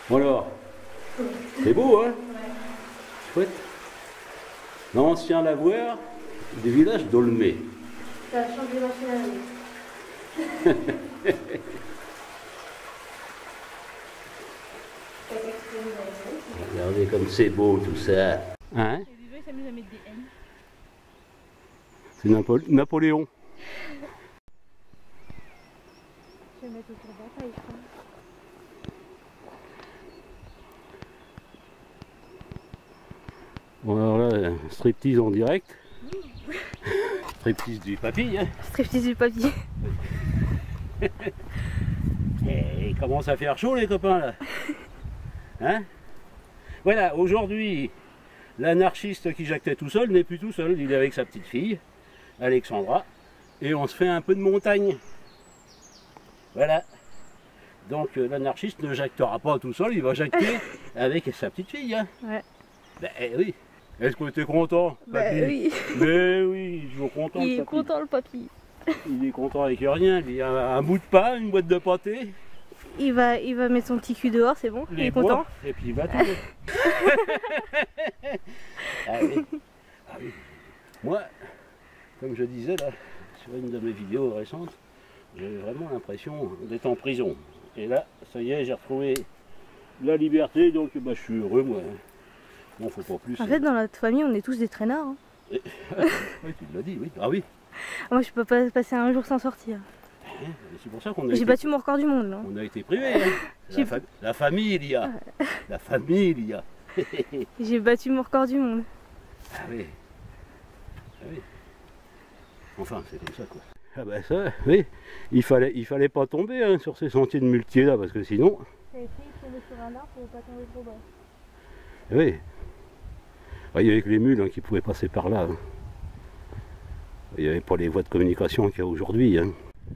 Alors, c'est beau, hein? Chouette. L'ancien lavoir du village d'Aulmé. Ça a changé nationalité. Regardez comme c'est beau tout ça. Hein? Les bébés s'amusent à mettre des N. C'est Napoléon. Je vais mettre autour de la taille, je crois. Bon alors là, striptease en direct. Striptease du papy, hein. Striptease du papier. Et il commence à faire chaud les copains là. Hein? Voilà, aujourd'hui, l'anarchiste qui jactait tout seul n'est plus tout seul, il est avec sa petite fille, Alexandra, et on se fait un peu de montagne. Voilà. Donc l'anarchiste ne jactera pas tout seul, il va jacter avec sa petite fille. Hein. Ouais. Ben oui. Est-ce que tu es content, papy? Oui. Mais oui, il est toujours content. Il est papy. content le papy. Il est content avec rien, il a un bout de pain, une boîte de pâté. Il va mettre son petit cul dehors, c'est bon, il est content. Et puis il va tomber. Ah oui. Ah oui. Moi, comme je disais là, sur une de mes vidéos récentes, j'avais vraiment l'impression d'être en prison. Et là, ça y est, j'ai retrouvé la liberté, donc bah, je suis heureux moi. Bon, faut pas plus. En fait, dans notre famille, on est tous des traînards. Hein. Oui, tu l'as dit, oui. Ah oui. Moi, je peux pas passer un jour sans sortir. C'est pour ça qu'on a J'ai battu mon record du monde. Là. On a été privés. Hein. La famille, il y a. La famille, il y a. J'ai battu mon record du monde. Ah oui. Ah oui. Enfin, c'est comme ça quoi. Ah bah ça, oui. Il fallait pas tomber hein, sur ces sentiers de muletiers là, parce que sinon. J'ai essayé de tomber sur un arbre pour pas tomber trop bas. Oui. Il y avait que les mules hein, qui pouvaient passer par là. Hein. Il n'y avait pas les voies de communication qu'il y a aujourd'hui. Hein.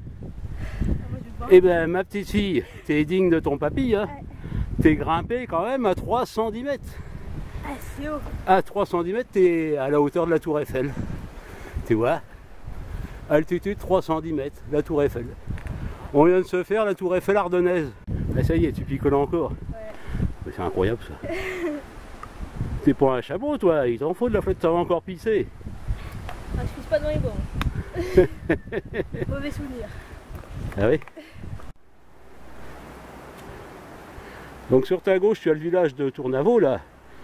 Eh ben ma petite fille, t'es digne de ton papy. Hein. Ouais. T'es grimpé quand même à 310 mètres. Ah, c'est haut. À 310 mètres, t'es à la hauteur de la tour Eiffel. Tu vois? Altitude 310 mètres, la tour Eiffel. On vient de se faire la tour Eiffel ardennaise. Ah, ça y est, tu picoles encore. Ouais. C'est incroyable ça. T'es pas un chameau toi, il t'en faut de la flotte, ça va encore pisser. Ah, je pisse pas dans les bords. Mauvais souvenir. Ah oui. Donc sur ta gauche, tu as le village de Tournavaux là,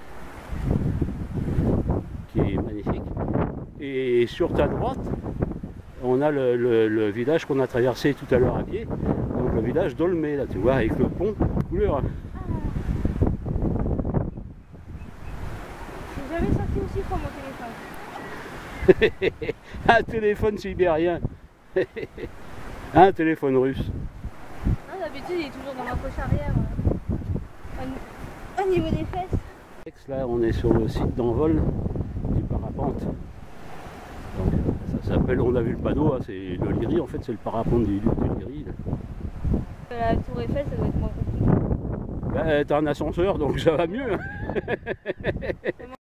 qui est magnifique. Et sur ta droite, on a le village qu'on a traversé tout à l'heure à pied, donc le village d'Aulmé là, tu vois, avec le pont couleur. J'ai jamais sorti aussi fort mon téléphone. Un téléphone sibérien. Un téléphone russe. Non, d'habitude il est toujours dans ma poche arrière. Au niveau des fesses. Là on est sur le site d'envol du parapente. Donc, ça s'appelle, on a vu le panneau, hein, c'est le Lyri, en fait c'est le parapente du Lyri. La tour Eiffel ça doit être moins compliqué. Bah, t'as un ascenseur donc ça va mieux.